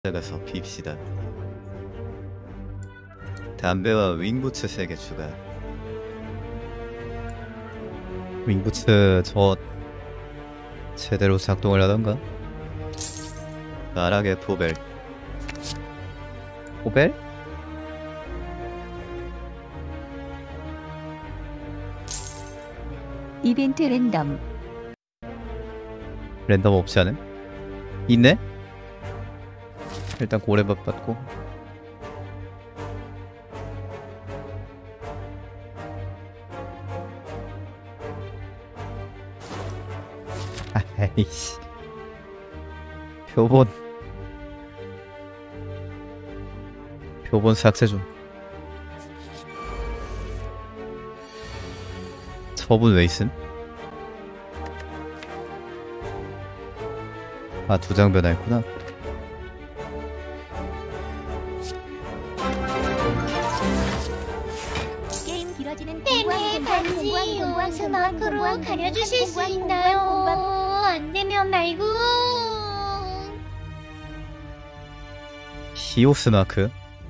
나가서 빕시다. 담배와 윙부츠 3개 추가. 윙부츠 저 제대로 작동을 하던가? 나락의 포벨. 호벨? 이벤트 랜덤. 랜덤 없지 않음? 있네? 일단 고래밥 받고. 아이씨. 표본 삭제 좀. 처분 왜 있음? 아, 2장 변화했구나. 게임 길어지는 네네, 반지 요와스 마크로 가려주실 수 있나요? 안 되면 말고. 히오스 마크?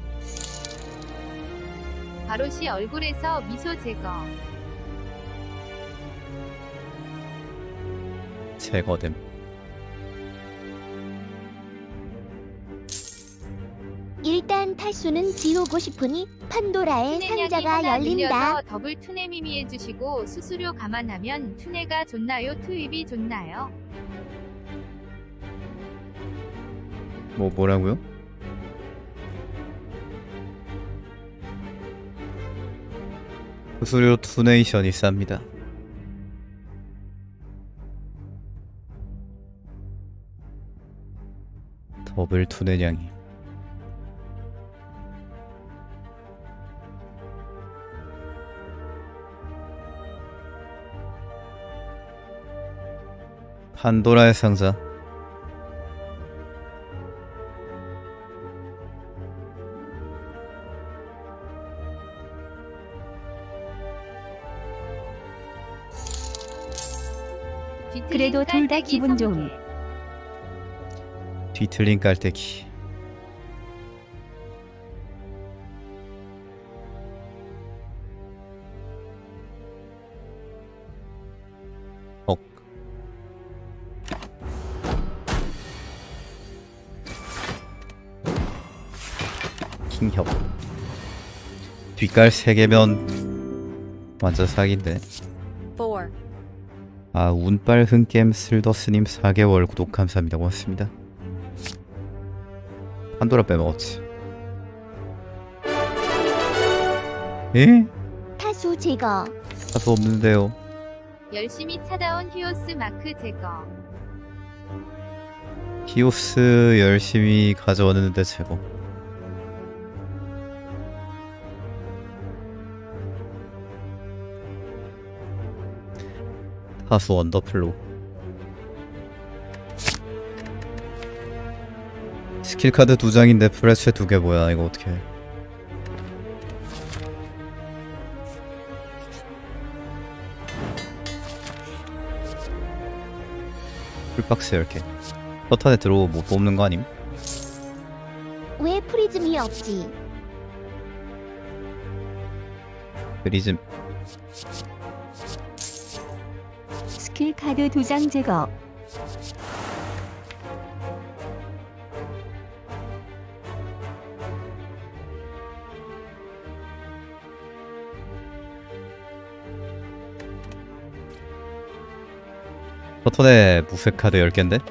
바로시 얼굴에서 미소 제거. 제거됨. 일단 탈수는 지우고 싶으니 판도라의 상자가 열린다. 더블 투네 미미해주시고 수수료 감안하면 투네가 좋나요? 투입이 좋나요? 뭐라고요? 수수료 투네이션이 쌉니다. 더블 투네냥이. 판도라의 상자. 그래도 둘 다 기분 좋음. 뒤틀린 깔때기. 억. 킹협. 뒷깔 3개면 완전 사기인데. 4. 아, 운빨 흥겜 슬더스님 4개월 구독 감사합니다. 고맙습니다. 판도라 빼먹었지. 에? 타수 제거. 다도 없는데요. 열심히 찾아온 히오스 마크 제거. 히오스 열심히 가져왔는데 제거. 타수 언더플로. 스킬카드 2장인데 프레쉬 2개 뭐야 이거 어떡해. 풀박스 10개. 서탄에 들어오고 못 뽑는 거 아님? 왜 프리즘이 없지? 프리즘. 스킬 카드 2장 제거. 서턴에 무쇠 카드 10개인데?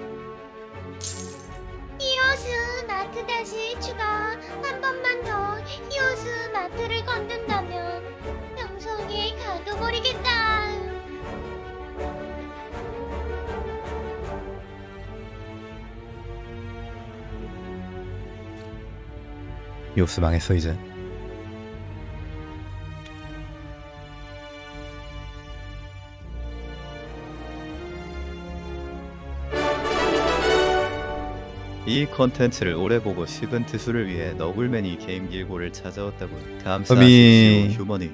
히오스 마트 다시 추가. 한 번만 더 히오스 마트를 건든다면 방송에 가둬버리겠다. 히오스 망했어 이제. 이 컨텐츠를 오래 보고 싶은 투수를 위해 너굴맨이 게임 길고를 찾아왔다고. 감사하십시오 휴머니.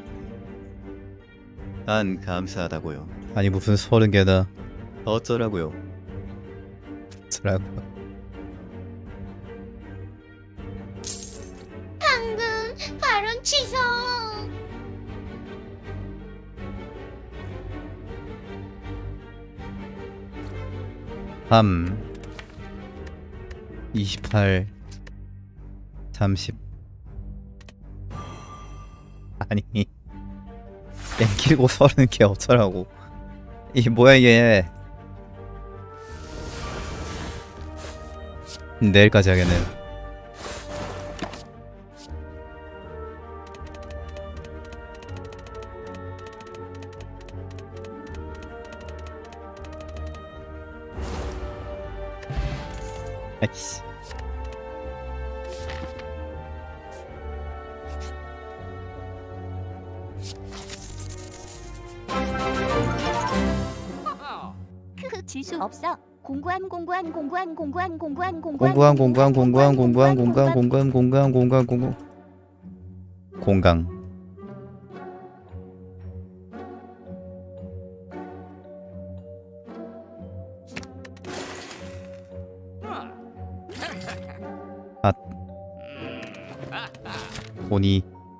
난 감사하다고요. 아니 무슨 30개나. 어쩌라고요. 쓰라고. 발언 취소. 3 28 30 아니 땡기고 서는 게 어쩌라고. 이게 뭐야 이게. 내일까지 하겠네. 아이씨. 질수 없어. 공구한 공구한 공구한 공구한 공구한 공구한 공구한 공구한 공구한 공구한 공구한 공구한 공구한 공구 공강. 아 오니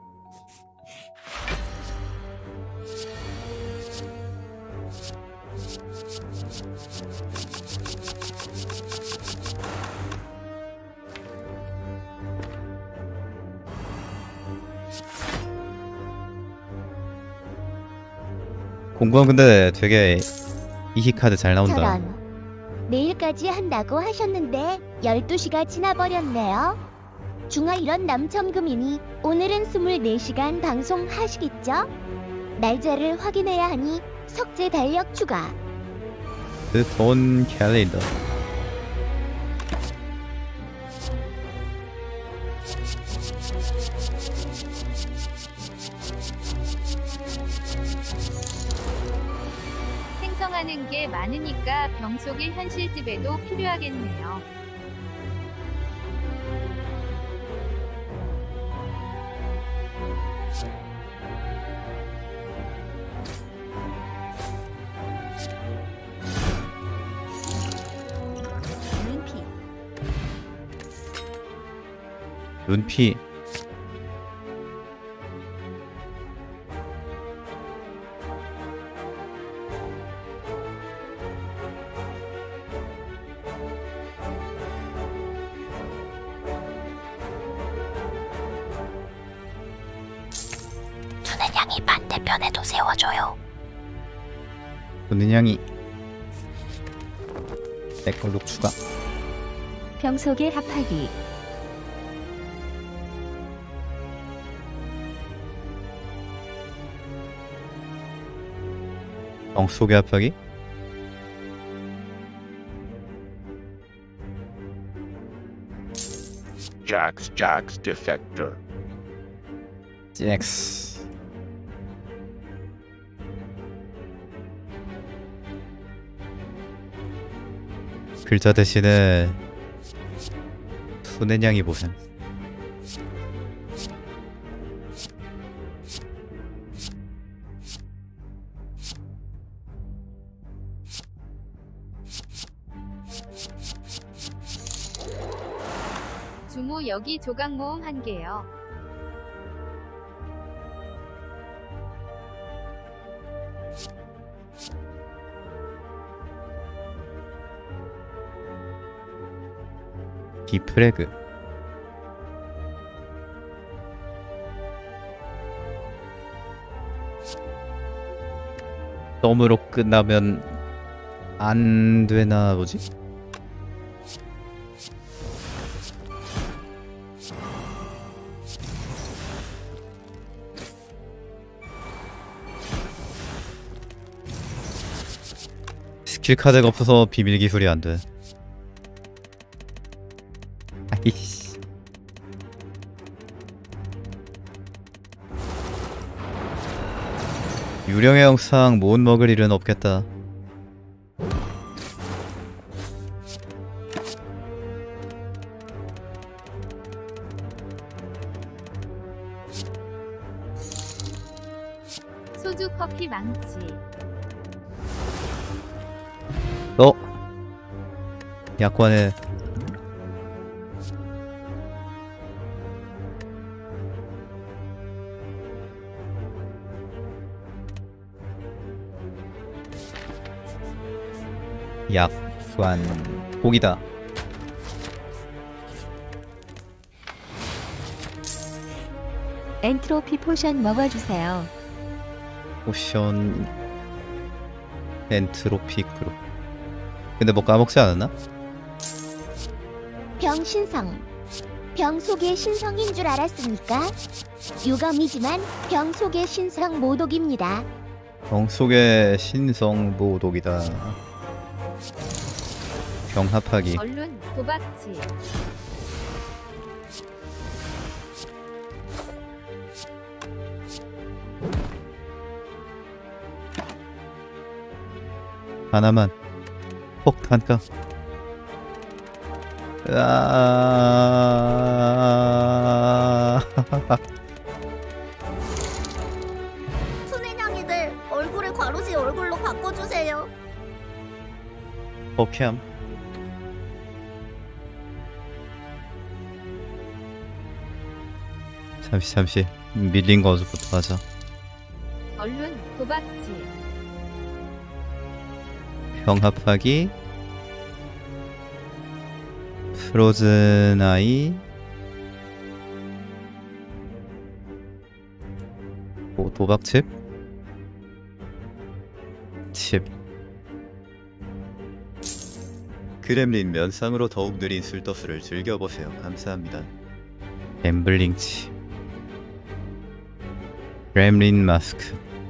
공구한 근데 되게 이히카드 잘 나온다. 저런. 내일까지 한다고 하셨는데 12시가 지나버렸네요. 중화 이런 남첨금이니 오늘은 24시간 방송하시겠죠? 날짜를 확인해야 하니 석재 달력 추가. 돈 캘린더. 생성하는 게 많으니까 병속의 현실집에도 필요하겠네요. 눈피. 눈피. 두는양이 반대편에도 세워줘요. 눈양이 내걸로 추가. 병속의 합하기. 엉속의 합하기. Jax Defector. 잭스. 글자 대신에 수내냥이 보셈. 주모 여기 조각 모음 한 개요. 디프레그. 덤으로 끝나면 안 되나 보지? 스킬 카드가 없어서 비밀 기술이 안 돼. 아이씨. 유령의 영상 못 먹을 일은 없겠다. 소주 커피 망치. 너 약관에 약관 고기다. 엔트로피 포션 먹어주세요. 포션 엔트로피크로. 근데 뭐 까먹지 않았나? 병신성. 병 속의 신성인 줄 알았습니까? 유감이지만 병 속의 신성 모독입니다. 병 속의 신성 모독이다. 병합하기. 언론 도박지. 하나만 폭탄가. 아... 순애냥이들 얼굴을 과로시 얼굴로 바꿔주세요. 오케이. 잠시 밀린 거부터 하자. 언론 도박지. 병합하기. 프로즌 아이. 도박칩. 칩. 그렘린 면상으로 더욱 느린 술도수를 즐겨보세요. 감사합니다. 갬블링 칩. 그렘린 마스크.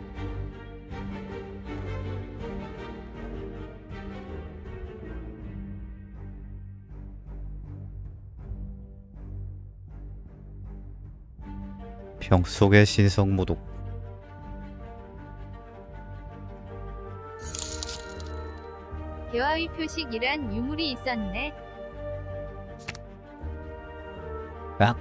병 속의 신성 모독. 개화의 표식이란 유물이 있었네. 악.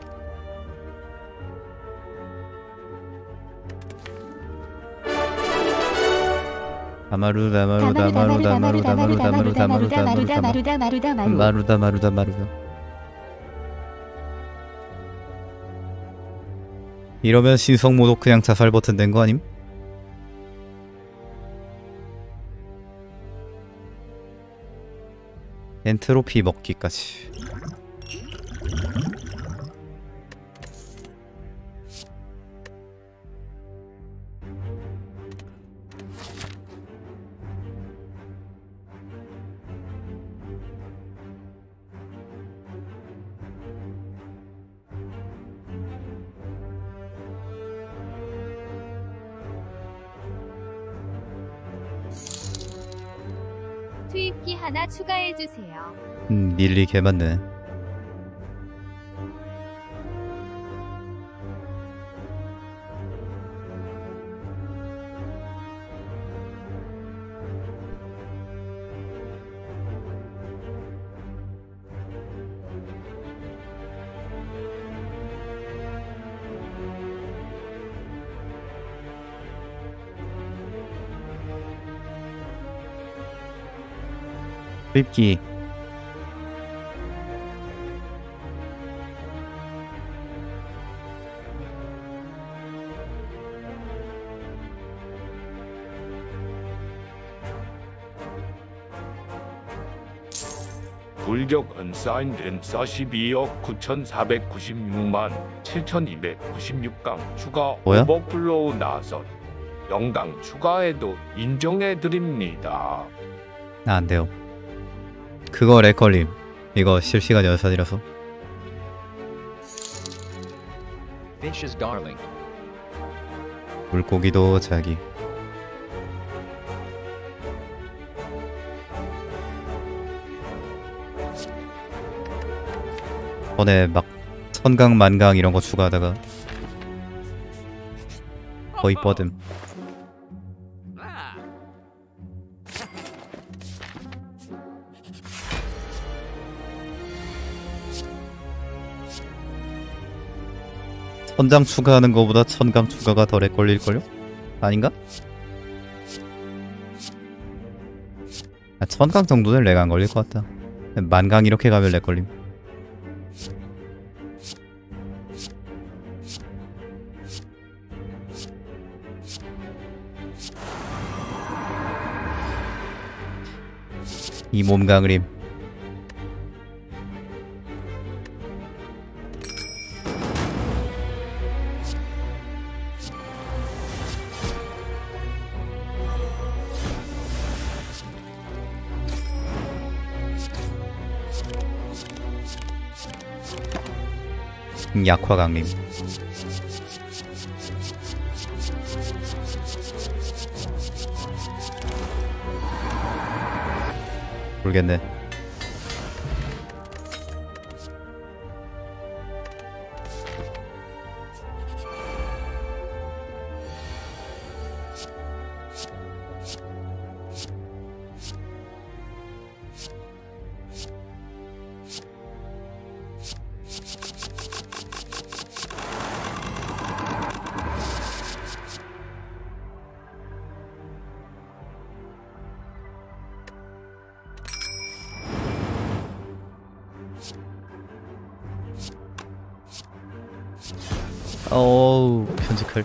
다마루다 마루다 마루다 마루다 마루다 마루다 마루다 마루다 마루다. 이러면 신성 모독 그냥 자살 버튼 된 거 아님? 엔트로피 먹기까지. 투입기 하나 추가해주세요. 밀리 개맞네. 투입기. 불격 unsigned 42억 9,496만 7,296강 추가 뭐야? 오버플로우 나선 영당 추가해도 인정해드립니다. 안 돼요. 그거 렉 걸림. 이거 실시간 연산이라서. Finch's darling. 물고기도 자기. 전에 막 천강 만강 이런 거 추가하다가 거의 뻗음. 천장 추가하는 거보다 천강 추가가 더 렉 걸릴걸요? 아닌가? 아, 천강 정도는 렉 안 걸릴 것 같다. 만강 이렇게 가면 렉 걸림. 이 몸강림. 약화 강림. 모르겠네. 어우, 편집할.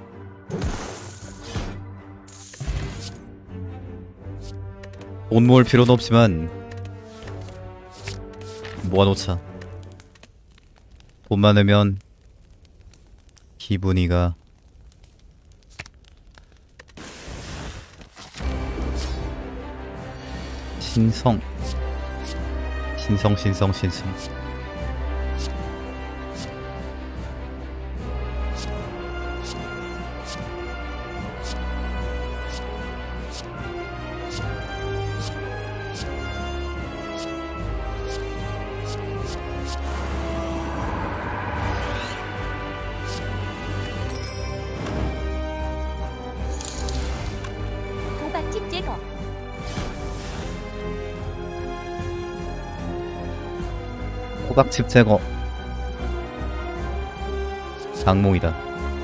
돈 모을 필요는 없지만 모아놓자. 돈 많으면 기분이가. 신성. 도박집 제거. 호박칩 제거. 악몽이다.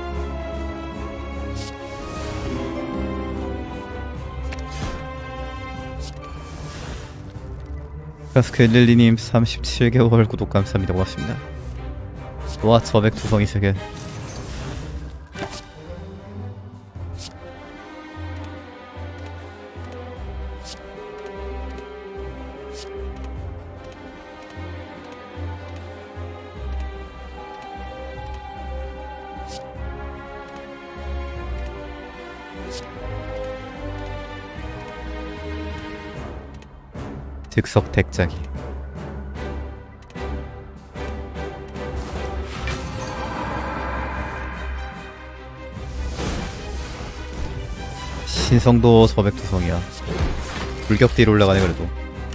가스크엘릴리님 37개월 구독 감사합니다. 고맙습니다. 와, 저백 두성이 3개. 즉석 택자기. 신성도 저백 두성이야. 불격 뒤로 올라가네 그래도.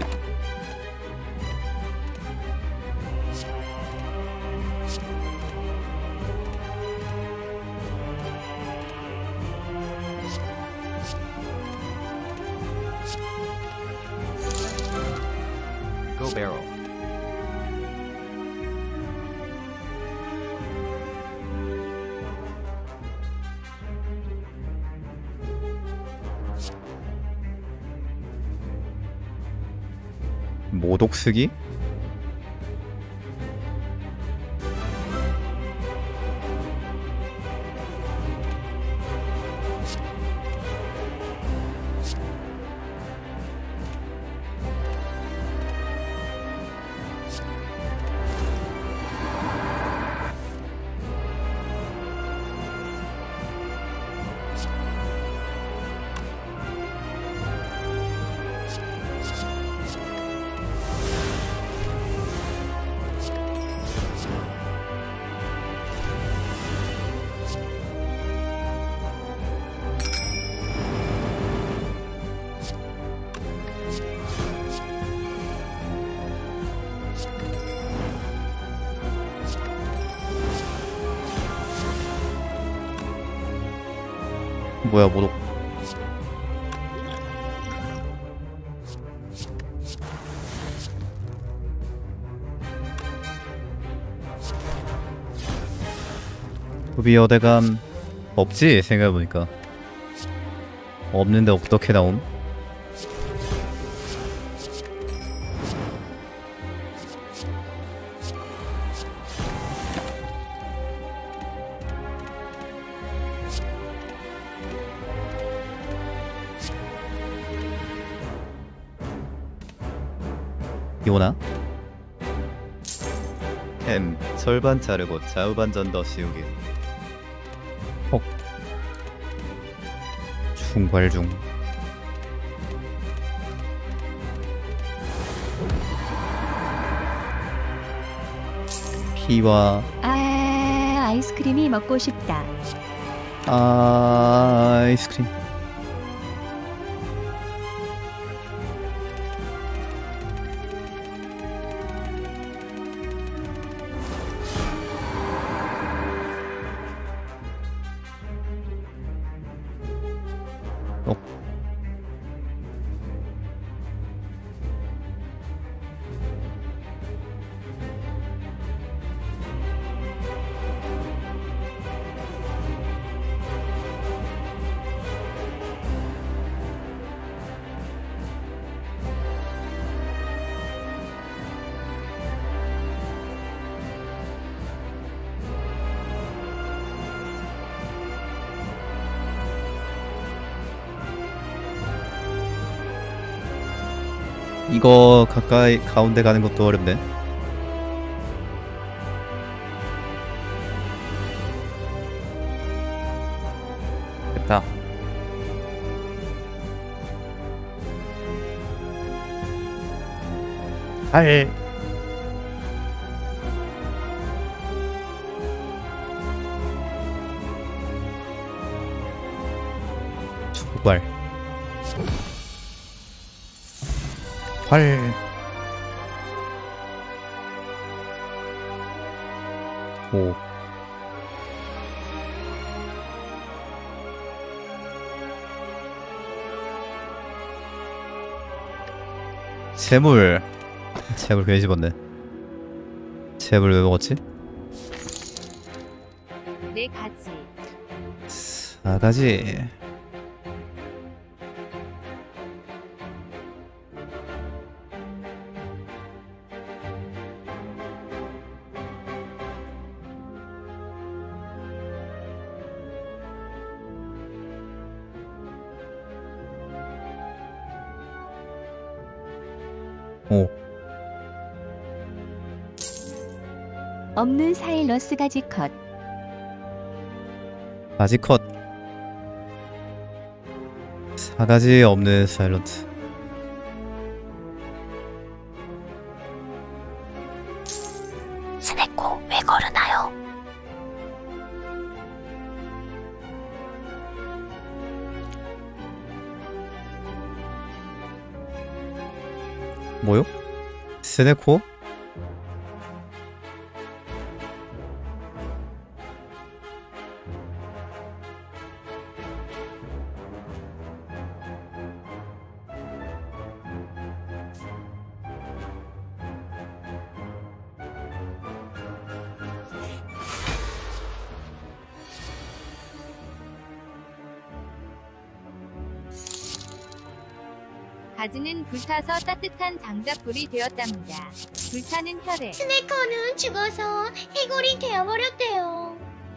Go barrel. 모독 쓰기? 뭐야, 모독. 소비 어대감 없지? 생각해보니까. 없는데 어떻게 나옴? 요나? M 절반 자르고 좌우반전 더 씌우기. 중괄중. 피와 아이스크림이 먹고 싶다. 아이스크림. 이거 가까이 가운데 가는 것도 어렵네. 됐다. 할. 초발. 활. 오. 재물. 재물 괜히 집었네. 재물 왜 먹었지? 네 가지. 4가지. 오. 없는 사일러스 가지 컷. 가지 컷. 4가지 없는 사일런트. 스네코 왜 걸으나요? 뭐요? 스네코? 가지는 불타서 따뜻한 장작불이 되었답니다. 불타는 혈액. 스네커는 죽어서 해골이 되어버렸대요.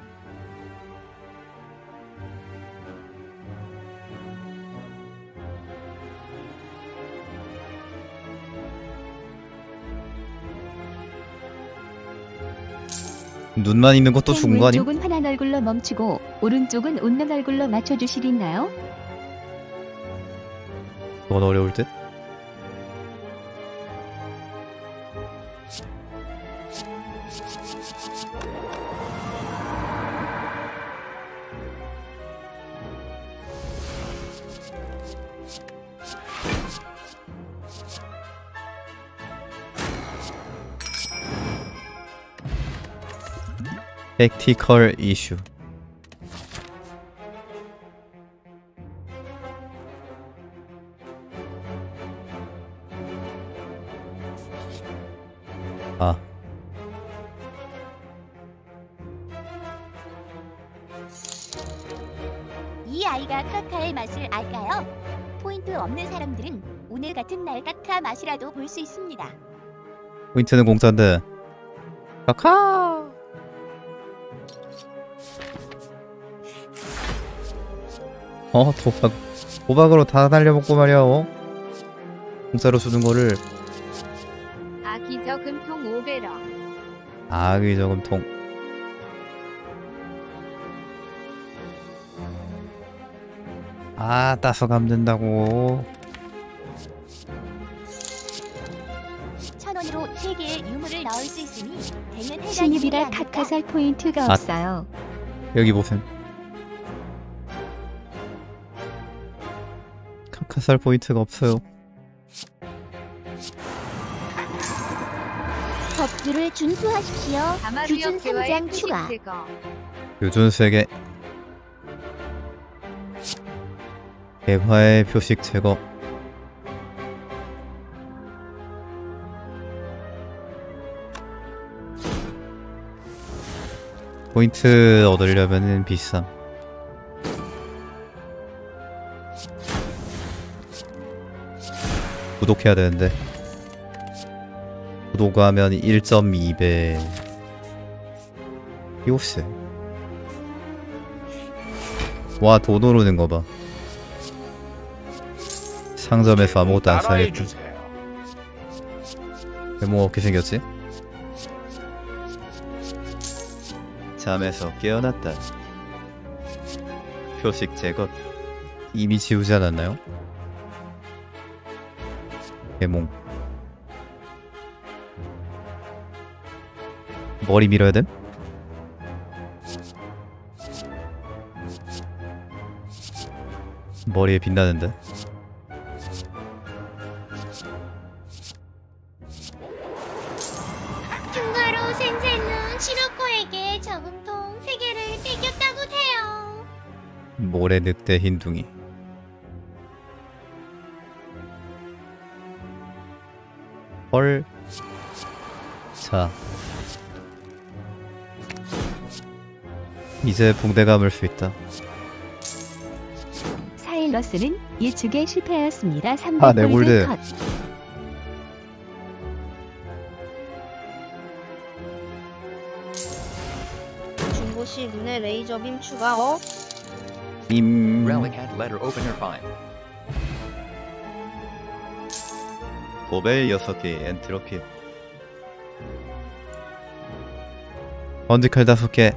눈만 있는 것도 죽은 거 아님? 왼쪽은 화난 얼굴로 멈추고 오른쪽은 웃는 얼굴로 맞춰주시겠나요? 그건 어려울 듯? 택티컬 이슈. 아. 이 아이가 카카의 맛을 알까요? 포인트 없는 사람들은 오늘 같은 날 카카 맛이라도 볼 수 있습니다. 포인트는 공짜인데. 카카. 도박으로 다 날려먹고 말이야. 공짜로 주는 거를 저금통 5배럭. 아기 저금통. 아, 따서 감는다고. 1,000원으로 3개의 유물을 넣을 수 있으니 되는 해가 신입이라 있는 게 아닐까? 카카살 포인트가 아. 없어요. 여기 보셈. 카카살 포인트가 없어요. 법규를 준수하십시오. 규준 다마루역 개화의 3장 표식 추가. 제거. 요준 3개. 개화의 표식 제거. 포인트 얻으려면은 비쌈. 구독해야 되는데. 구독하면 1.2배. 히오스. 와, 돈 오르는 거 봐. 상점에서 아무것도 안 사야겠다. 따라해주세요. 뭐 어떻게 생겼지? 잠에서 깨어났다. 표식 제거. 이미 지우지 않았나요? 개몽. 머리 밀어야 됨? 머리에 빛나는데. 흉가로 센세는 시로코에게 저금통 3개를 뺏겼다고 해요. 모래 늑대 흰둥이. 헐. 자, 이제 붕대 감을 수 있다. 사일러스는 예측에 실패하였습니다. 300 아, 네, 골드. 컷. 중고시 눈에 레이저빔 추가. Relic hat letter opener 5. 도벨 6개의 엔트로피. 번지칼 5개.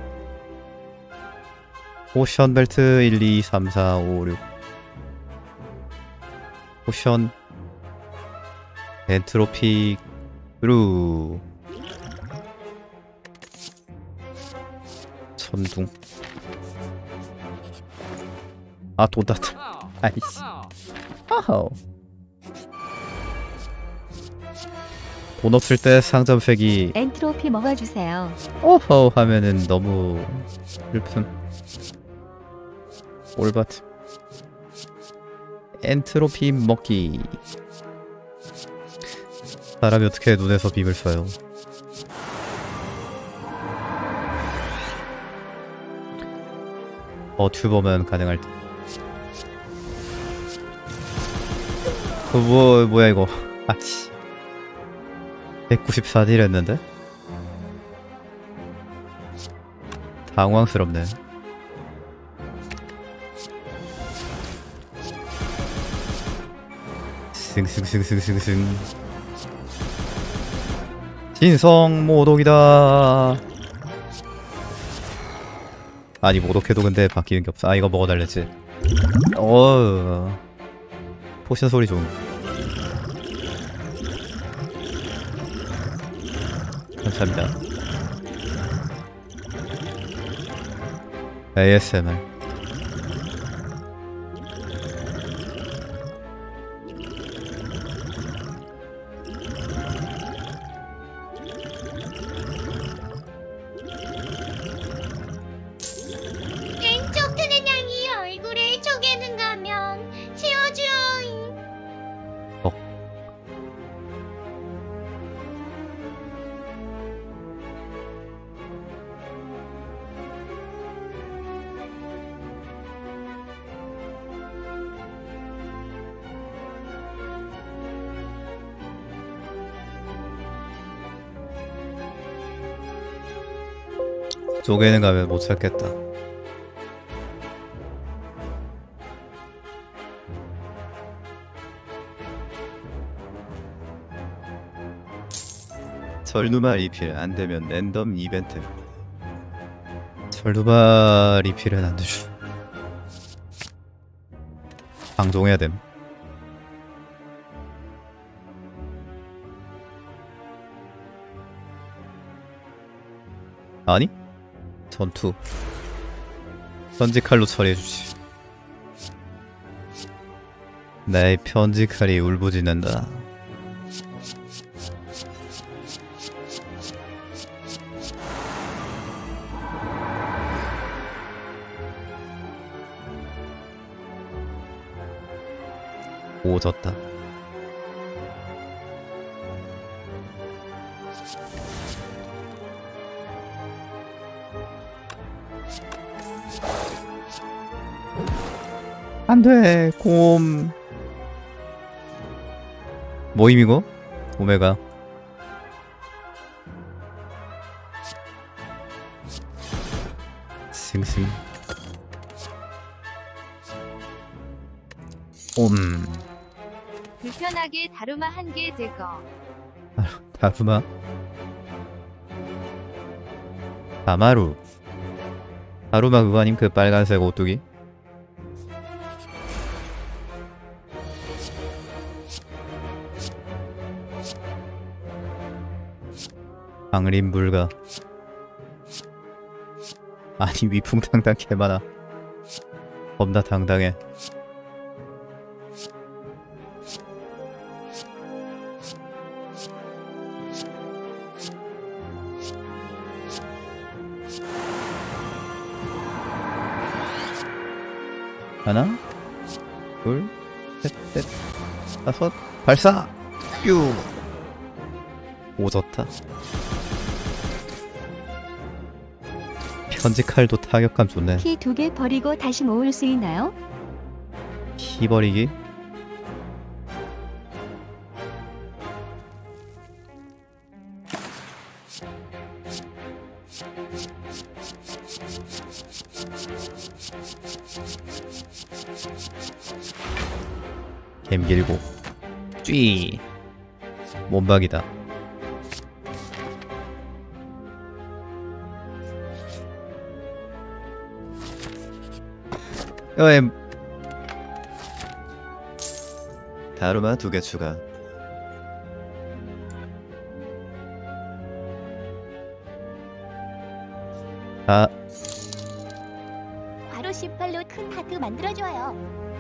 포션 벨트 1, 2, 3, 4, 5, 6. 포션 엔트로피 루 천둥. 아, 돈 땄다. 아이씨. 하하. 돈 없을 때 상점 색이 엔트로피 먹어주세요. 오호 하면은 너무 슬픔. 올바트. 엔트로피 먹기. 사람이 어떻게 눈에서 빔을 쏴요? 튜버면 가능할 듯. 뭐야 이거? 아씨. 194딜 했는데? 당황스럽네. 승승승승승승. 진성 모독이다. 아니, 모독해도 근데 바뀌는 게 없어. 아, 이거 먹어달랬지. 포션 소리 좀. 감사합니다. ASMR. 왼쪽 트는 양이 얼굴에 쪼개는 가면 치워줘잉. 쪼개는 가면 못 찾겠다. 절누마 리필 안되면 랜덤 이벤트. 절두바 리필은 안되죠. 방종해야 됨. 아니? 전투 편지칼로 처리해주지. 나의 편지칼이 울부짖는다. 오졌다. 안돼. 곰 모임 이거? 오메가 싱싱 불편하게 다루마 한 개 제거. 다루마 다마루 다루마 그거 아님? 그 빨간색 오뚜기? 강림 불가. 아니 위풍당당 개많아. 겁나 당당해. 하나 둘 셋 넷 다섯 발사 뾰. 오졌다. 편지칼도 타격감 좋네. 키 2개 버리고 다시 모을 수 있나요? 키 버리기? 갬길고 쥐 몸박이다. 다루마 2개 추가. 아 괄호 18로 큰 하트 만들어줘요.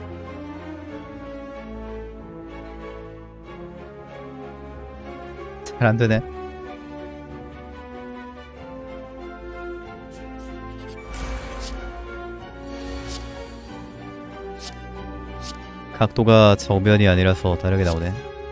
잘 안되네. 각도가 정면이 아니라서 다르게 나오네.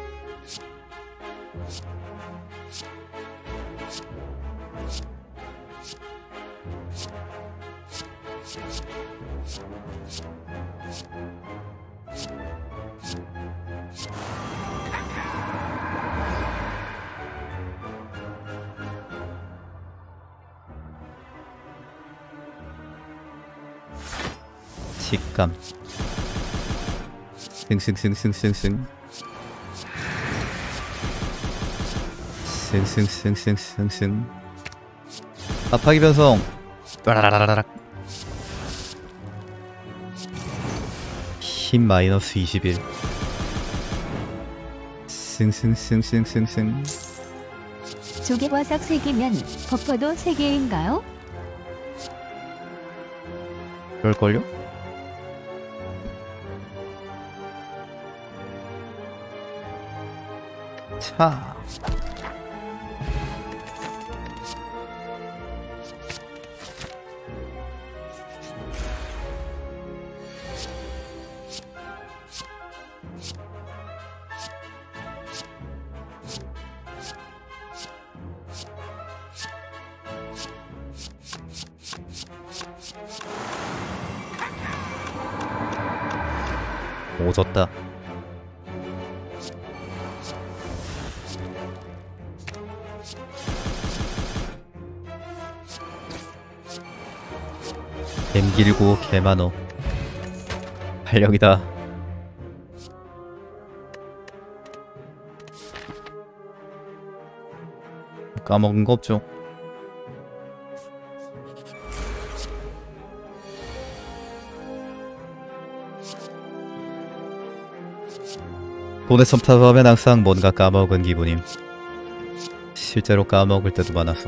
직감 승승승승승승 승승승승승승 압박이 변성 빠라라라락 힘 마이너스 21 승승승승승승 조개버섯 3개면 버퍼도 3개인가요? 그럴걸요? 차 오졌다. 뱀 길고 개 많어. 활력이다. 까먹은 거 없죠? 돈에 첨탑하면 항상 뭔가 까먹은 기분임. 실제로 까먹을 때도 많아서.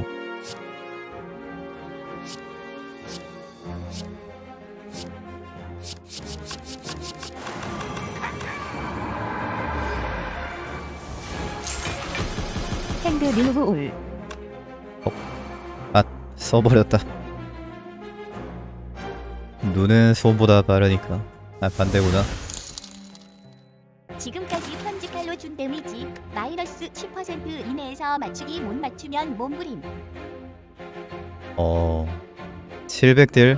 핸드 리무브 올. 써버렸다. 눈은 손보다 빠르니까. 반대구나. 지금까지 편집할로 준 데미지 마이너스 10% 이내에서 맞추기 못 맞추면 몸부림. 700딜.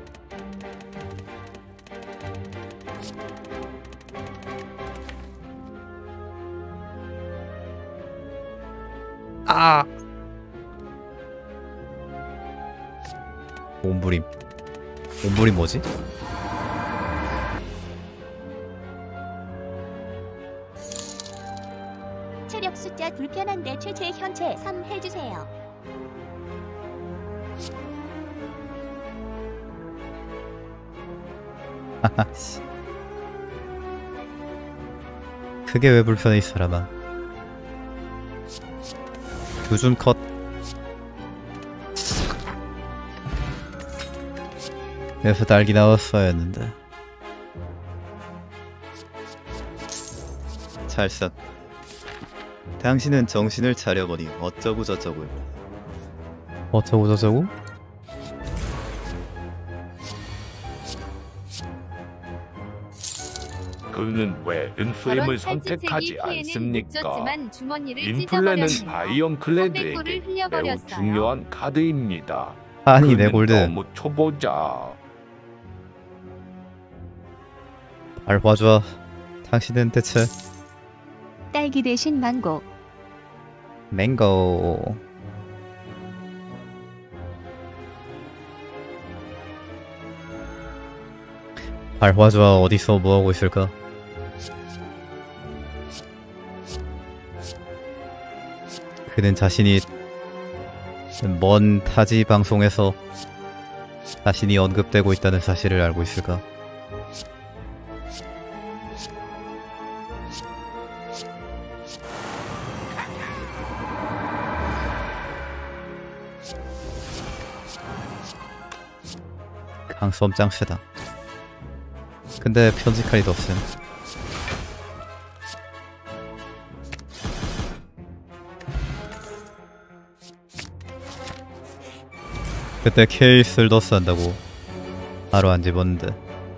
몸부림. 몸부림 뭐지? 체력 숫자 불편한데 최체 현체 3 해주세요. 하하씨. 그게 왜 불편해 이 사람아. 두준 컷. 그래서 딸기 나왔어야 했는데. 찰싹. 당신은 정신을 차려보니 어쩌고 저쩌고. 어쩌고 저쩌고? 그는 왜 은수임을 선택하지 않습니까? 주머니를 인플레는 찢어버렸네요. 아이언클레드에게 300골을 매우 흘려버렸어요. 중요한 카드입니다. 아니 내 그는 골드. 너무 초보자. 알바좌. 당신은 대체 딸기 대신 망고. 맹고. 발화좌 어디서 뭐하고 있을까? 그는 자신이 먼 타지 방송에서 자신이 언급되고 있다는 사실을 알고 있을까? 강수 엄청 세다. 근데 편집칼리도 없음. 그때 케이스를 더스 한다고 바로 안 집었는데.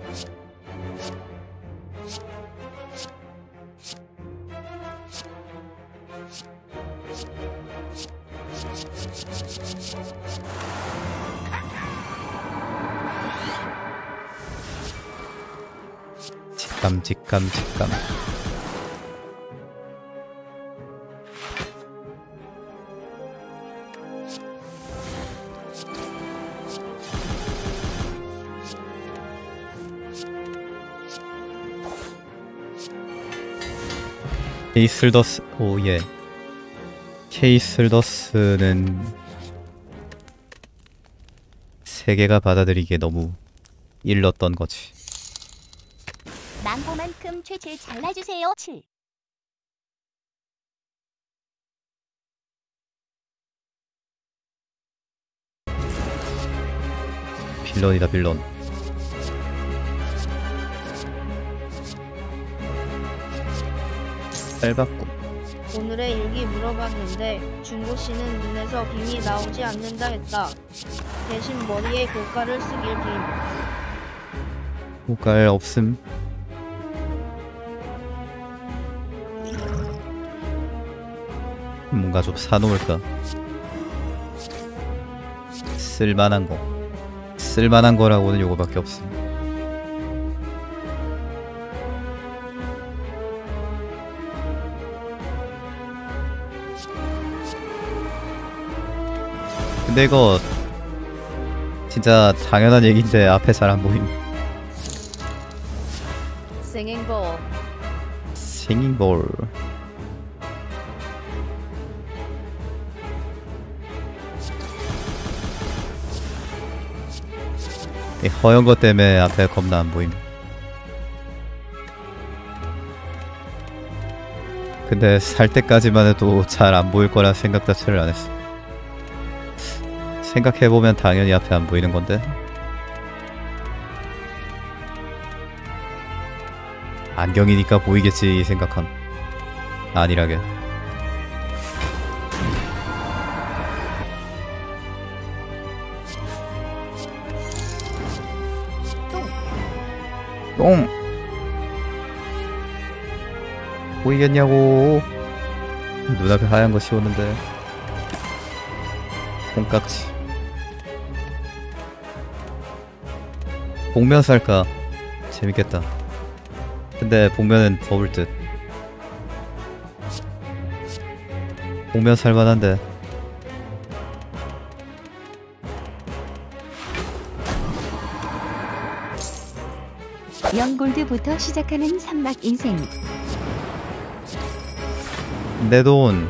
직감. 케이슬더스, 오예. 케이슬더스는 세계가 받아들이기에 너무 일렀던 거지. 망고만큼 최체 잘라주세요. 7. 빌런이다 빌런. 쌀받고. 오늘의 일기 물어봤는데 준고 씨는 눈에서 빔이 나오지 않는다 했다. 대신 머리에 고가를 쓰길 빔. 고갈 없음. 뭔가 좀 사놓을까? 쓸만한 거. 쓸만한 거라고는 요거밖에 없음. 근데 이거 진짜 당연한 얘기인데 앞에 잘 안 보임. 싱잉볼. 싱잉볼. 이 허연 것 때문에 앞에 겁나 안 보임. 근데 살 때까지만 해도 잘 안 보일 거라 생각 자체를 안 했어. 생각해보면 당연히 앞에 안 보이는 건데. 안경이니까 보이겠지 생각함. 아니라게. 똥! 보이겠냐고. 눈앞에 하얀 거 씌웠는데. 콩깍지. 복면 살까? 재밌겠다. 근데 복면은 더울 듯. 복면 살만한데. 영골드부터 시작하는 산막 인생. 내 돈.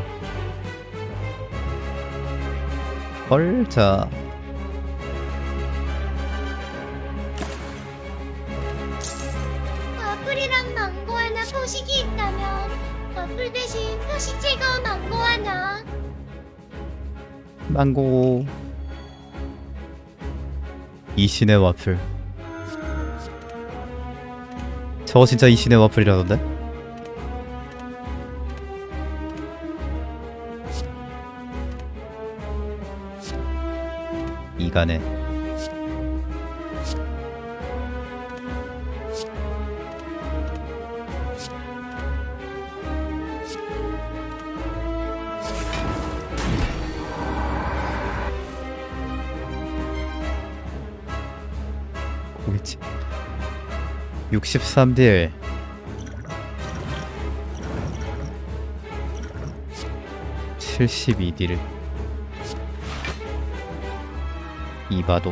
벌자. 와플이랑 망고 하나 포식이 있다면 와플 대신 표식 제거 망고 하나. 망고. 이신의 와플. 저거 진짜 이신의 와플이라던데? 이간에 고깃집 63딜 72딜 이바돔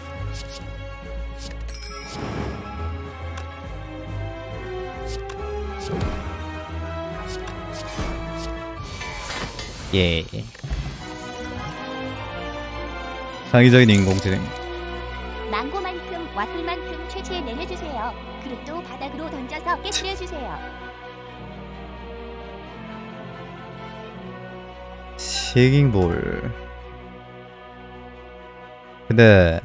예 창의적인 인공지능 망고만큼 와플만큼 최치에 내려주세요. 그릇도 바닥으로 던져서 깨뜨려주세요. 쉐깅볼. 근데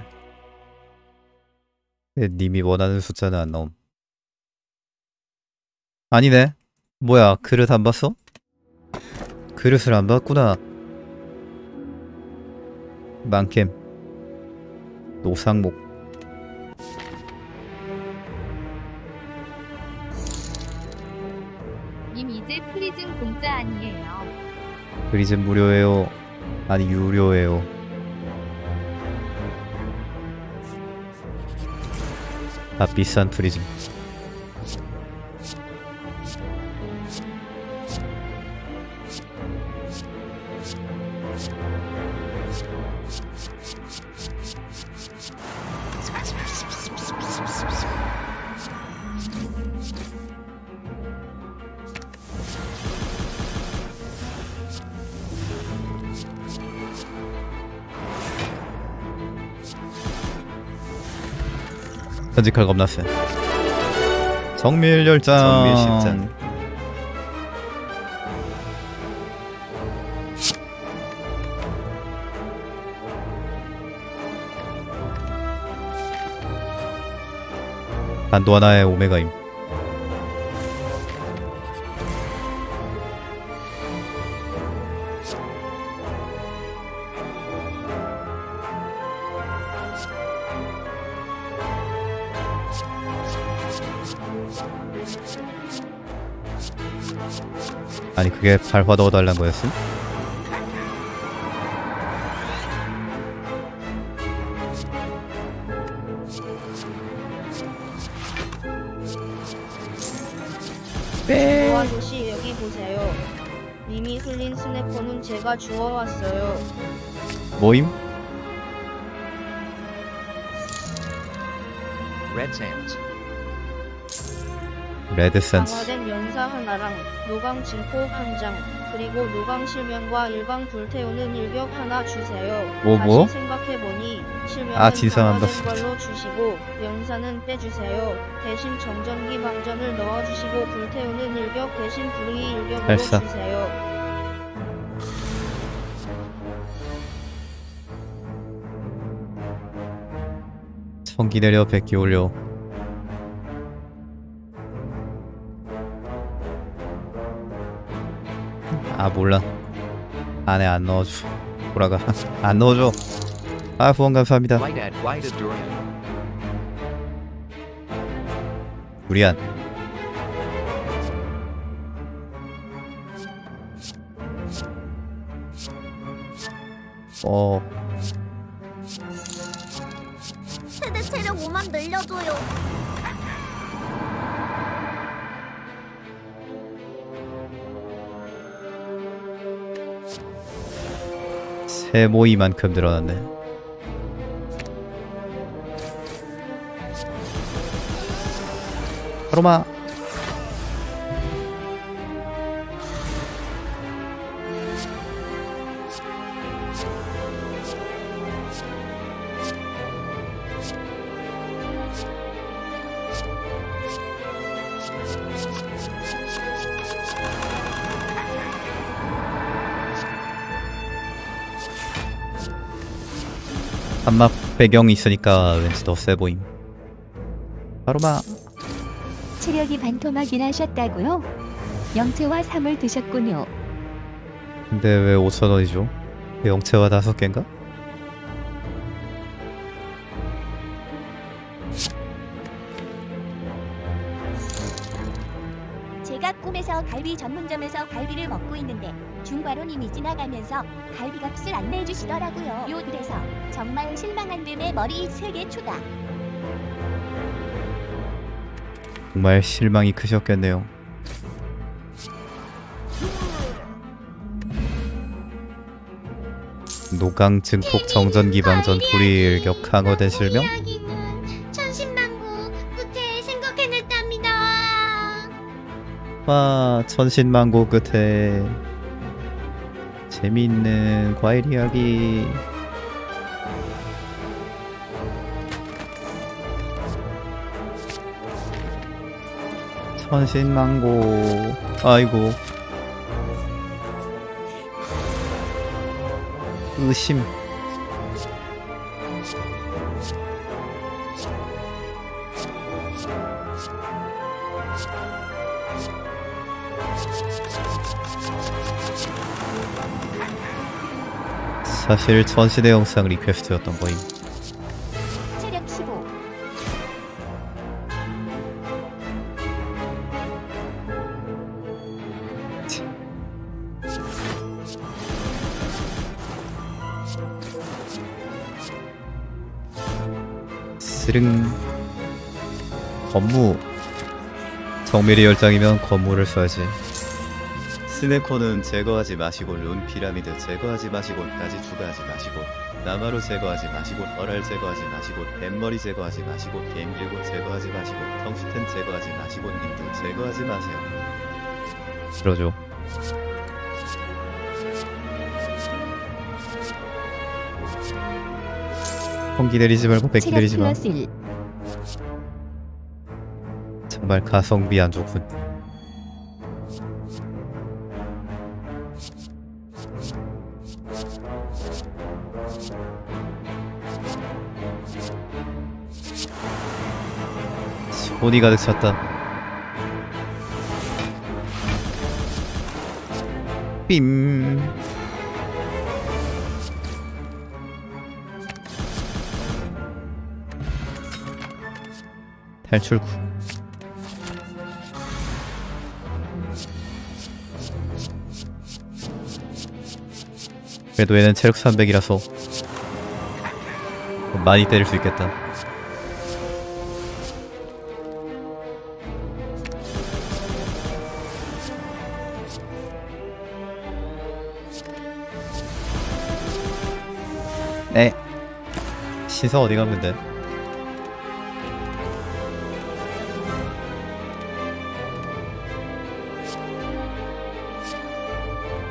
님이 원하는 숫자는 안 나옴. 아니네. 뭐야, 그릇 안 봤어? 그릇을 안 봤구나. 망캠 노상목. 님 이제 프리즌 공짜 아니에요. 프리즌 무료예요. 아니 유료예요. 아 비싼 프리즌. 현직칼 겁나 세. 정밀열장. 정밀십장. 반도 하나의 오메가임. 아니 그게 발화 넣어달란 거였어? 도와주시 여기 보세요. 님이 흘린 스네퍼는 제가 주워왔어요. 모임? Red Sands. 레드센스. 강화된 연사 하나랑 노강 진포 한 장, 그리고 노강 실명과 일강 불태우는 일격 하나 주세요. 뭐? 다시 생각해보니 실명 아니면 진상 안 당하는 봤습니다. 걸로 주시고 병사는 빼주세요. 대신 정전기 방전을 넣어주시고 불태우는 일격 대신 불의 일격으로 발사. 주세요. 청기 내려 백기 올려. 몰라. 안에 안 넣어줘. 돌아가. 안 넣어줘. 후원 감사합니다. Light at Duran. 우리안. 세대 체력 5만 늘려줘요. 새 모이만큼 늘어났네. 바로마. 한막 배경이 있으니까 왠지 더 세 보임. 바로마. 체력이 반토막이나 하셨다고요? 영체와 3을 드셨군요. 근데 왜 5,000원이죠? 영체와 5개인가? 제가 꿈에서 갈비 전문점에서 갈비를 먹고 있는데 중과로님이 지나가면서 갈비값을 안내해 주시더라고요. 그래서 정말 실망한 뱀의 머리 3개 추가. 정말 실망이 크셨겠네요. 노강 증폭 정전기 방전 불일격 강화된 실명? 이야기는 천신만고 끝에 생각해냈답니다. 와, 천신만고 끝에 재미있는 과일 이야기. 천신망고. 아이고. 의심. 사실 전시대 영상 리퀘스트였던 거임. 체력 15. 스릉. 건무. 정밀이 열장이면 건무를 써야지. 스네코는 제거하지 마시고 룬 피라미드 제거하지 마시고 까지 추가하지 마시고 나마루 제거하지 마시고 어랄 제거하지 마시고 뱀머리 제거하지 마시고 게임 길고 제거하지 마시고 텅스텐 제거하지 마시고 님도 제거하지 마세요. 그러죠. 펑기 내리지 말고 백기 체력 내리지 마. 플러스 1. 정말 가성비 안 좋군. 손이 가득 찼다. 빔. 탈출구. 그래도 얘는 체력 300이라서 많이 때릴 수 있겠다. 네. 시서 어디 가면 돼?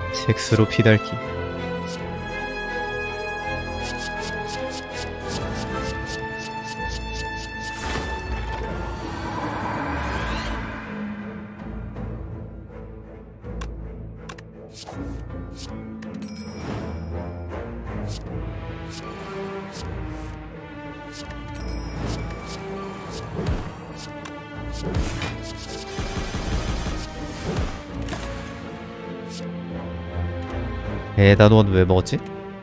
잭스로 피달기. 에다노는 왜 먹었지?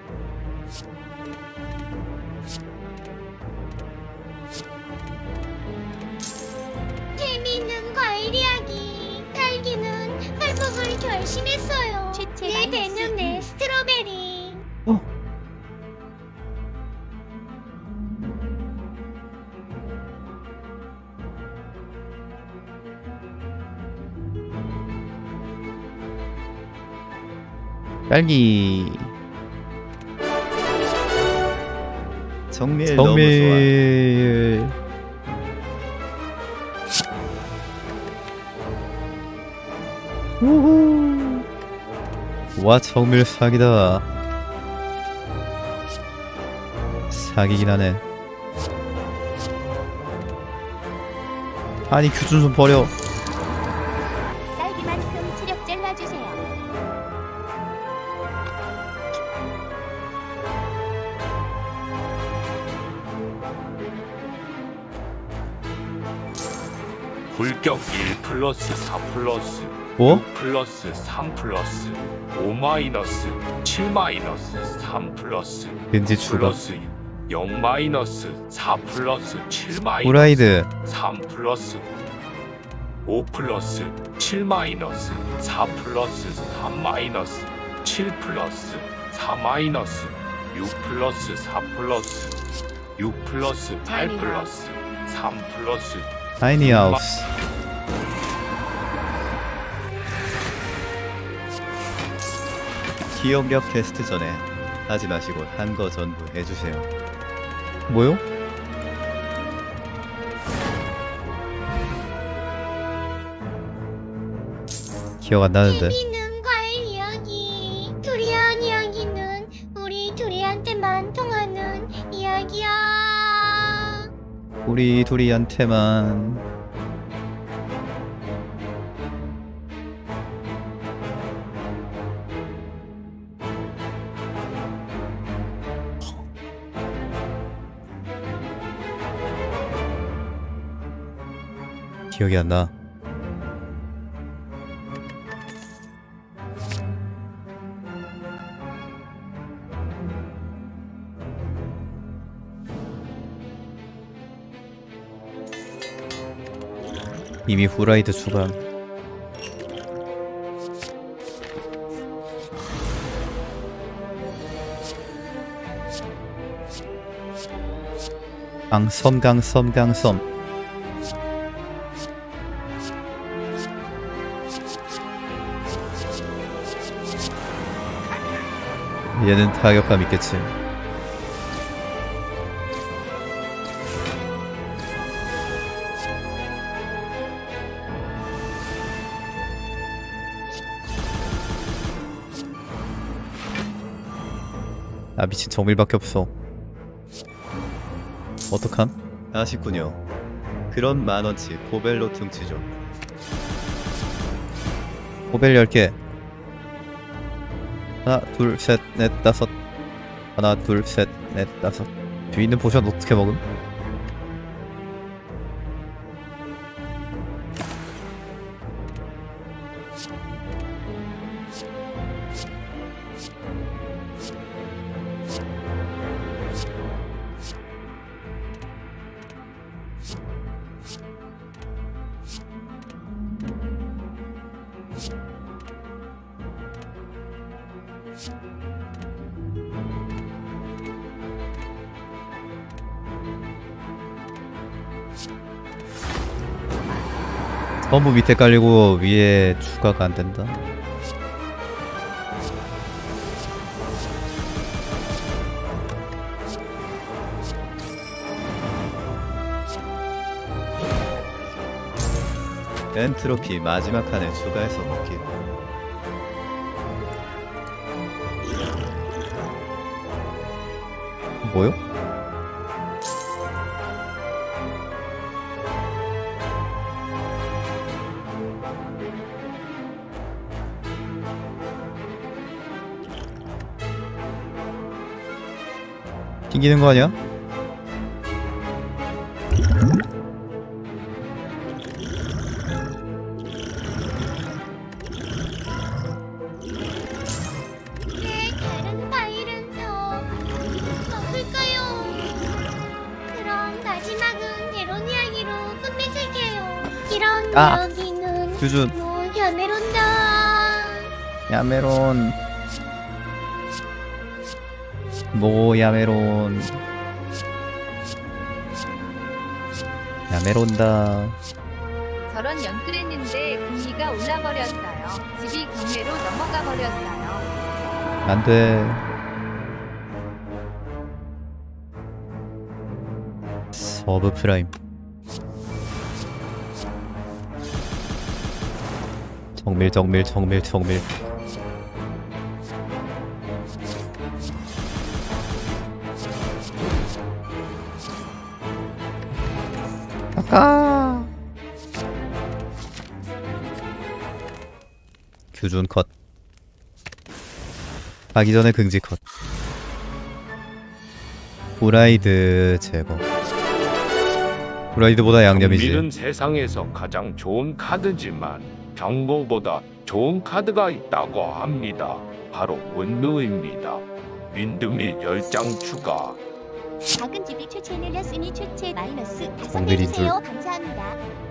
재미있는 과일 이야기. 딸기는 회복을 결심했어요. 최채 내 마이너스 배는 내 스트로베리. 딸기. 정밀 너무 좋아. 정밀. 우후. 와, 정밀 사기다. 사기긴 하네. 아니, 규준 좀 버려. 딸기만큼 체력 잘라주세요. 불격 1 플러스 4 플러스 뭐? 6 플러스 3 플러스 5 마이너스 7 마이너스 3 플러스 왠지 추가. 플러스 0 마이너스 4 플러스 7 마이너스 후라이드. 3 플러스 5 플러스 7 마이너스 4 플러스 3 마이너스 7 플러스 4 마이너스 6 플러스 4 플러스 6 플러스 8 플러스 3 플러스 타이니 하우스. 기억력 테스트 전에 하지 마시고 한 거 전부 해주세요. 뭐요? 기억 안 나는데. 재미있는 과일 이야기. 두리안 이야기는 우리 둘이한테만 통하는 이야기야. 우리 둘이한테만. 기억이 안 나. 이미 후라이드 추가. 강섬. 얘는 타격감 있겠지. 아, 미친, 정밀밖에 없어. 어떡함? 아쉽군요. 그럼 만원치 고벨로 퉁치죠. 호벨 10개. 하나, 둘, 셋, 넷, 다섯. 하나, 둘, 셋, 넷, 다섯. 뒤에 있는 포션 어떻게 먹음? 전부 밑에 깔리고 위에 추가가 안 된다. 엔트로피 마지막 칸에 추가해서 먹기. 뭐요? 튕기는 거 아니야? 그럼 아, 여기는 규준. 야메론다. 야메론. 야메론. 야메론다. 저런 연끌했는데 금리가 올라버렸어요. 집이 경매로 넘어가 버렸어요. 안돼. 서브 프라임. 정밀. 아까 규준 컷. 가기 전에 긍지 컷. 후라이드 제거. 후라이드보다 양념이지. 경밀은 세상에서 가장 좋은 카드지만 경고보다 좋은 카드가 있다고 합니다. 바로 윈드입니다. 윈드 및 10장 추가. 작은 집이 최채 늘렸으니 최채 마이너스 5개 정밀인 주세요. 감사합니다.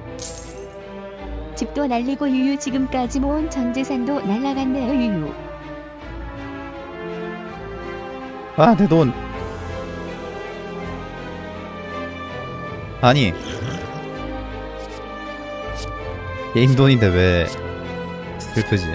집도 날리고 유유 지금까지 모은 전 재산도 날라갔네요 유유. 아, 내 돈. 아니, 게임 돈인데 왜 슬프지?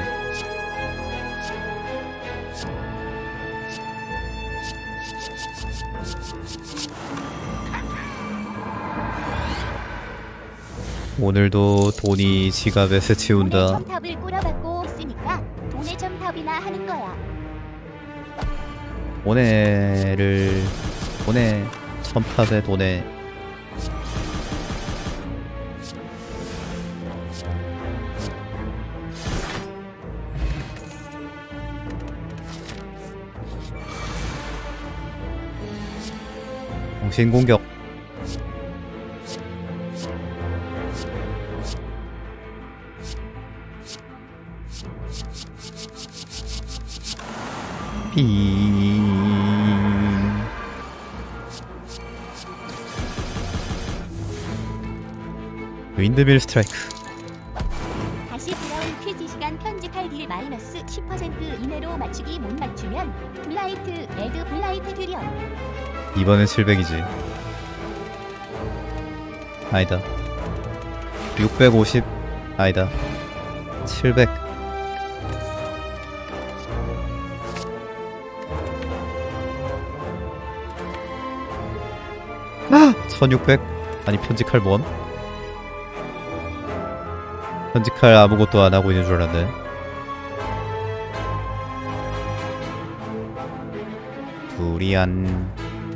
오늘도 돈이 지갑에 스치운다. 돈의 첨탑을 꼬라박고 있으니까 돈의 첨탑이나 하는 거야. 돈에 첨탑에 돈에 정신공격. 윈드밀 스트라이크. 다시 브라운 퀴즈 시간 편집할 딜 마이너스 10% 이내로 맞추기 못 맞추면 블라이트 레드 블라이트 듀렴. 이번엔 700이지. 아니다. 650. 아니다. 700. 아! 1600. 아니, 편집할 뭔? 편집할 아무것도 안 하고 있는 줄 알았네. 두리안.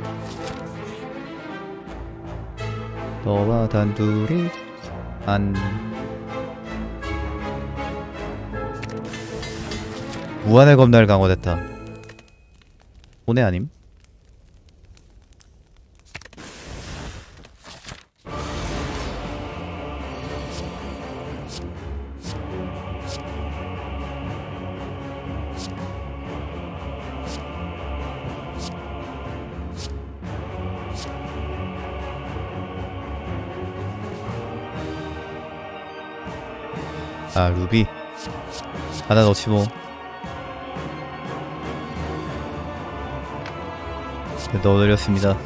너와 단둘이 안. 무한의 검날 강화됐다. 손해 아님? 아, 루비 하나 넣지 뭐. 넣어드렸습니다.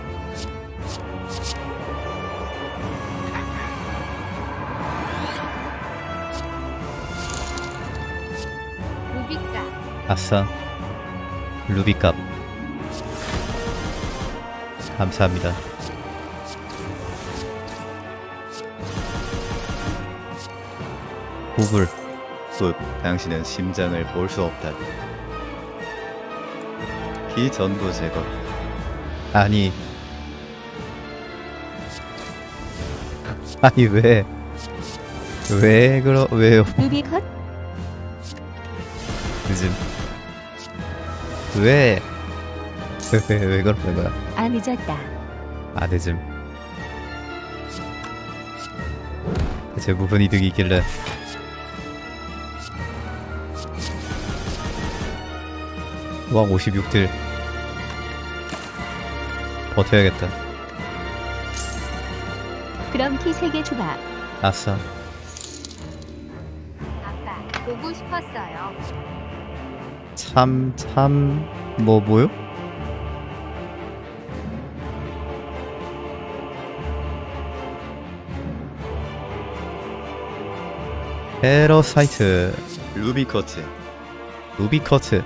루비값. 아싸, 루비값 감사합니다. 구불. 굿, 당신은 심장을 볼 수 없다. 비전도 제거. 아니 왜요? 루비 컷? 늦음. 왜 그러는 거야? 아 늦었다. 아, 늦음. 대체 무슨 이득이 있길래? 왕 56딜 버텨야겠다. 그럼 키 3개 추가. 아싸. 보고 싶었어요. 뭐요? 페러사이트, 루비커트, 루비커트.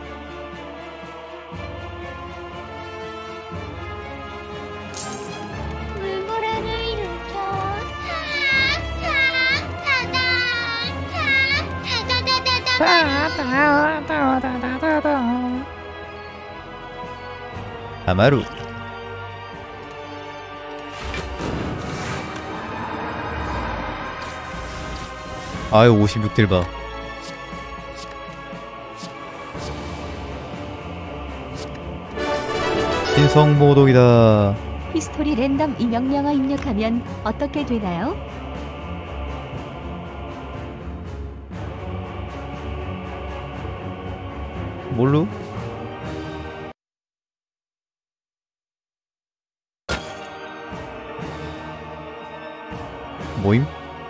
물보라를 일으켜 아마루. 아유 56딜 봐. 신성모독이다. 히스토리 랜덤 이 명령어 입력하면 어떻게 되나요? 뭘로? 모임?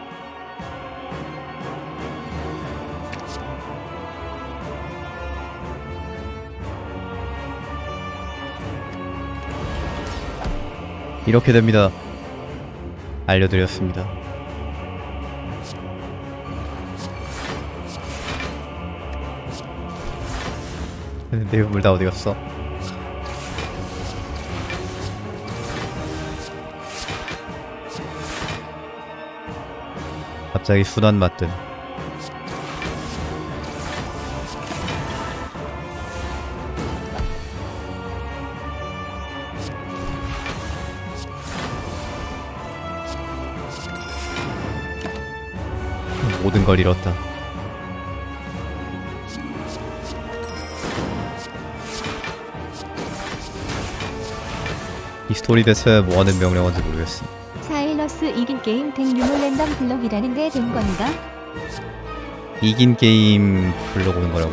이렇게 됩니다. 알려드렸습니다. 내 유물 다 어디갔어? 갑자기 순환 맞든. 모든 걸 잃었다. 이 스토리 대체 뭐하는 명령어인지 모르겠어. 사일러스 이긴 게임 댕유물 랜덤 블록이라는 게 된 건가? 이긴 게임 불러보는 거라고.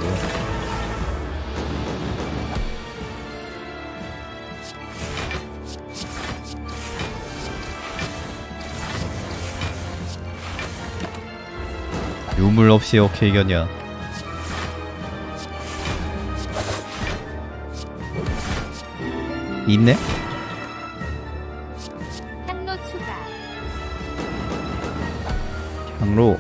유물 없이 어떻게 이겼냐. 있네? 향로 추가. 향로.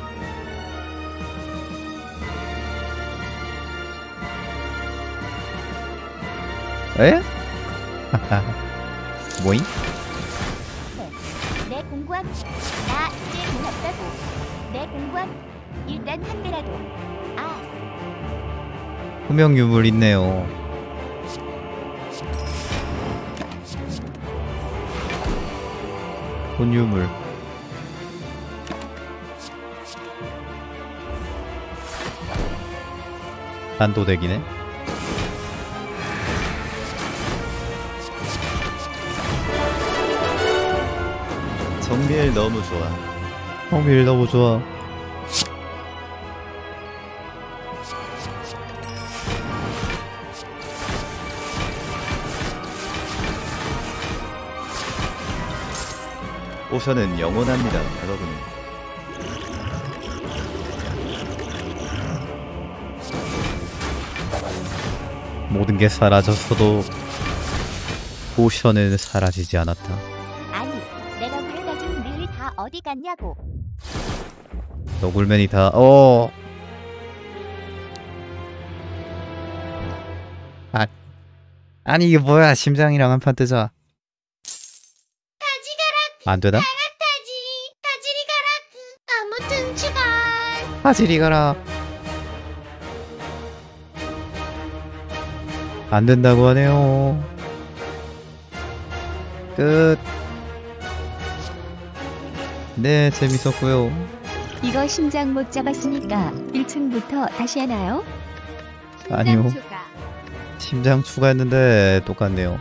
에? 뭐잉? 내 공부한 나 이제 돈 없다고. 내 공부한 일단 한 개라도. 아, 투명 유물 있네요. 혼유물. 단도대기네. 정밀 너무 좋아. 성밀 너무 좋아. 오션은 영원합니다, 여러분. 모든 게 사라졌어도 포션은 사라지지 않았다. 아니, 내가 그래다 준 릴이 다 어디 갔냐고. 너굴맨이 다 아니 이게 뭐야. 심장이랑 한판 뜨자. 안 되나? 타지 아무튼 추가 하지리 가라. 안 된다고 하네요. 끝. 네, 재밌었고요. 이거 심장 못 잡았으니까 1층부터 다시 하나요? 아니요. 추가. 심장 추가했는데 똑같네요.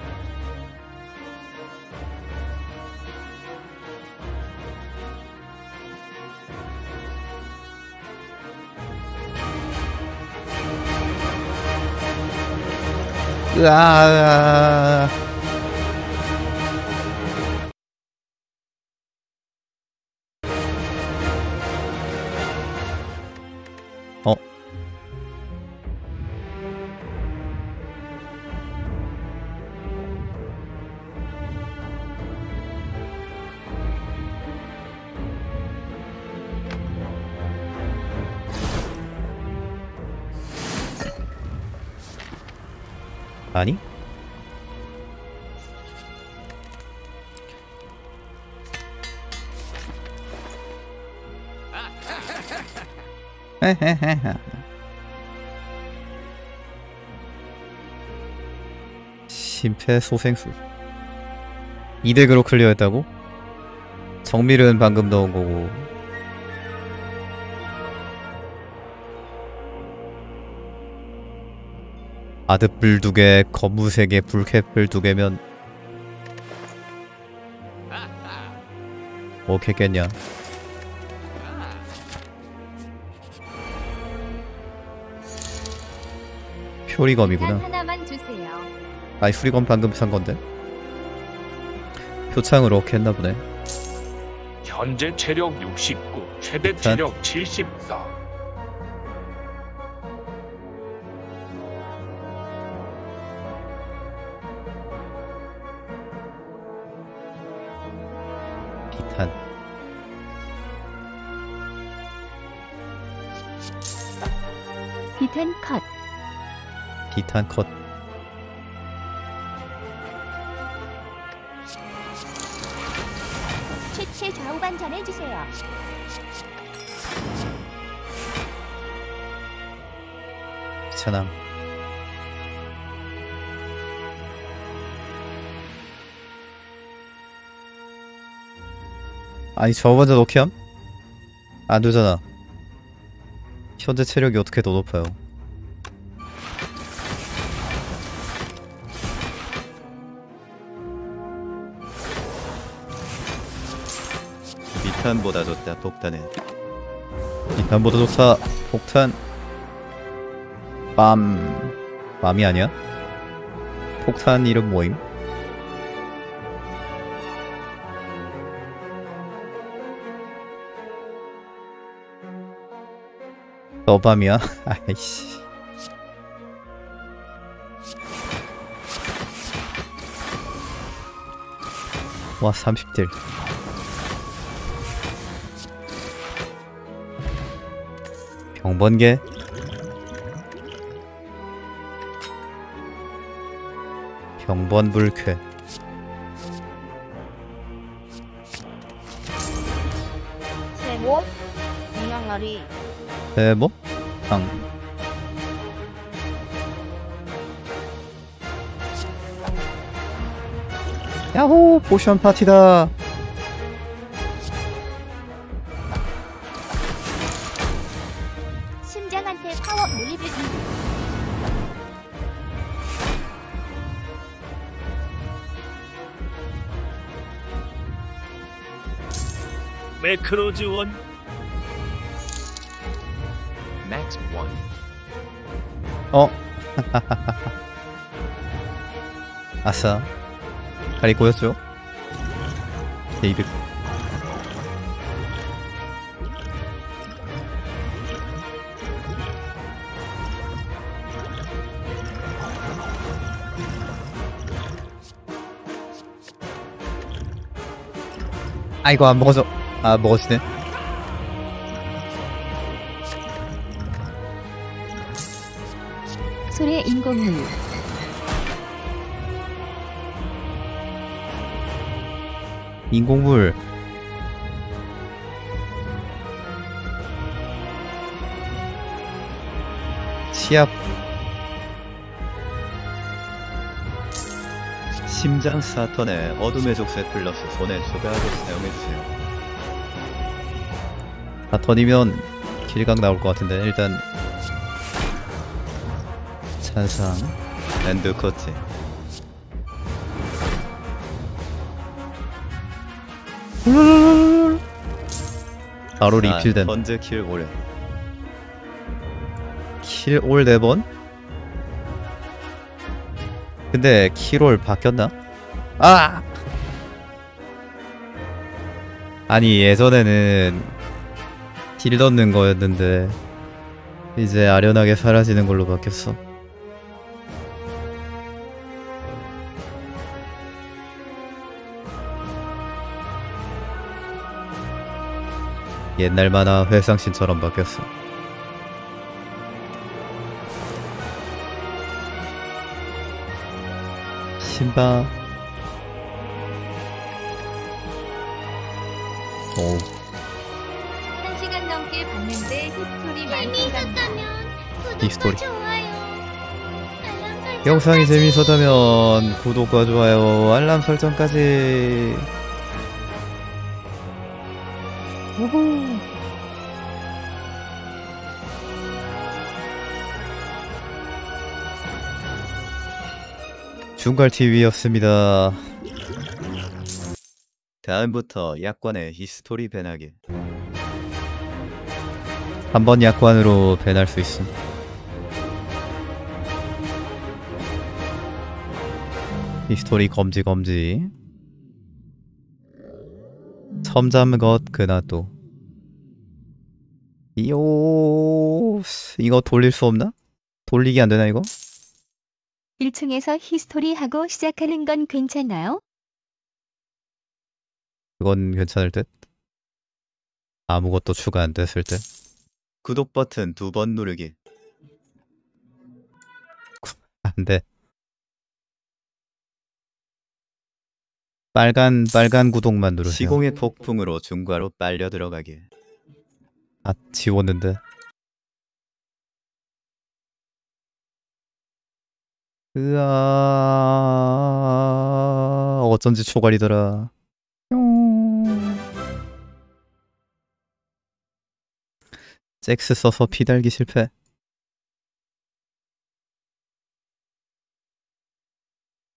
으아. 어? 아니? 헤헤헤헤. 심폐소생술. 이덱으로 클리어했다고? 정밀은 방금 넣은 거고. 아드불 2개, 거무색 개, 불캡불 2개면 뭐 겠냐? 표리검이구나. 비탄 하나만 주세요. 아이 수리검 방금 산 건데. 표창으로 어떻게 했나 보네. 현재 체력 69, 최대 체력 74. 비탄. 비탄 컷. 비탄 컷. 최체 좌우반 전해주세요. 귀찮아. 아니 저 먼저 넣기 함? 안 되잖아. 현재 체력이 어떻게 더 높아요? 비탄보다 좋다 폭탄은. 비탄보다 좋다. 폭탄. 빰이 아니야? 폭탄 이름 뭐임? 너밤이야? 아이씨. 와 30딜. 병번개. 병번불쾌. 세모 영양아리 세모? 당. 야호 포션 파티다. 심장한테 파워 몰입을. 매크로 지원. Max 1. 어? 아싸. 다리 꼬였죠? 데이드. 아이고 안 먹어져. 아 먹어지네. 소래 인공물. 인공물. 치압. 심장 4턴에 어둠의 족쇄 플러스 손에 추가하고 사용해주세요. 4턴이면 길각 나올 것 같은데 일단 찬상. 엔드 코치. 바로 리필된. 번째 킬 오래. 킬올 4번? 근데 킬올 바뀌었나? 아! 아니 예전에는 딜 넣는 거였는데 이제 아련하게 사라지는 걸로 바뀌었어. 옛날 만화 회상신처럼 바뀌었어. 신바. 오, 1시간 넘게 봤는데 히스토리 많이 재미있었다면 히스토리. 구독과 좋아요. 알람 설정 영상이 재미있었다면 구독과 좋아요, 알람 설정까지. 우후. 중갈TV였습니다. 다음부터 약관에 히스토리 배나기. 한번 약관으로 밴할 수 있음. 히스토리 검지 검지. 첨잠 것 그나또. 이요, 이거 돌릴 수 없나? 돌리기 안 되나 이거? 1층에서 히스토리 하고 시작하는 건 괜찮나요? 그건 괜찮을 듯. 아무것도 추가 안 됐을 듯. 구독 버튼 2번 누르기. 안 돼. 빨간 구독만 누르세요. 시공의 폭풍으로 중과로 빨려 들어가기. 아, 지웠는데. 으아, 어쩐지 초갈이더라. 잭스 써서 피달기 실패.